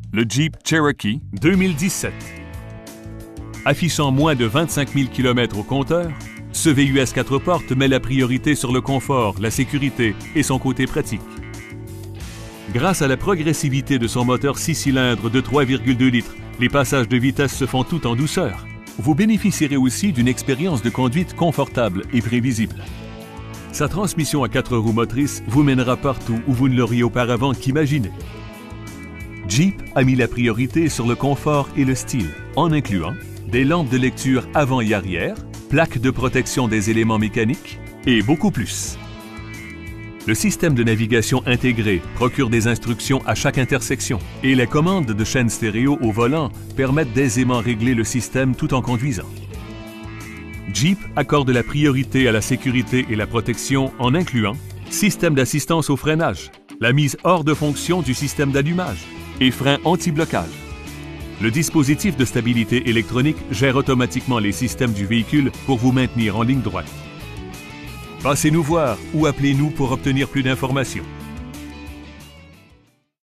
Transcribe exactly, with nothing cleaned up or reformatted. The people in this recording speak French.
le Jeep Cherokee deux mille dix-sept. Affichant moins de vingt-cinq mille kilomètres au compteur, ce V U S quatre portes met la priorité sur le confort, la sécurité et son côté pratique. Grâce à la progressivité de son moteur six cylindres de trois virgule deux litres, les passages de vitesse se font tout en douceur. Vous bénéficierez aussi d'une expérience de conduite confortable et prévisible. Sa transmission à quatre roues motrices vous mènera partout où vous ne l'auriez auparavant qu'imaginé. Jeep a mis la priorité sur le confort et le style, en incluant des lampes de lecture avant et arrière, plaques de protection des éléments mécaniques et beaucoup plus. Le système de navigation intégré procure des instructions à chaque intersection et les commandes de chaîne stéréo au volant permettent d'aisément régler le système tout en conduisant. Jeep accorde la priorité à la sécurité et la protection en incluant système d'assistance au freinage, la mise hors de fonction du système d'allumage et frein anti-blocage. Le dispositif de stabilité électronique gère automatiquement les systèmes du véhicule pour vous maintenir en ligne droite. Passez nous voir ou appelez-nous pour obtenir plus d'informations.